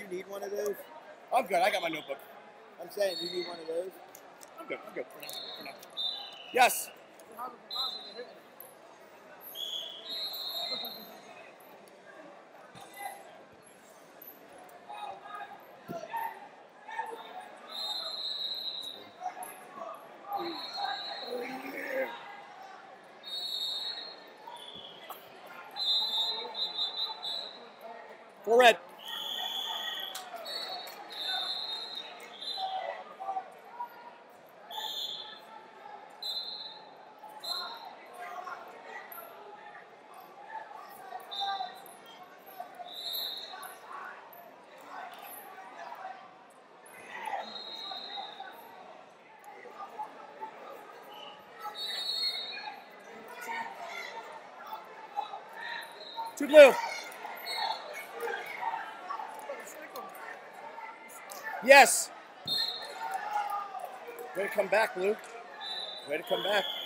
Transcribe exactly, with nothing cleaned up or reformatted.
you need one of those? I'm good. I got my notebook. I'm saying, you need one of those? I'm good. I'm good for now. For now. Yes. Four red. Two blue. Yes. Way to come back, Luke. Way to come back.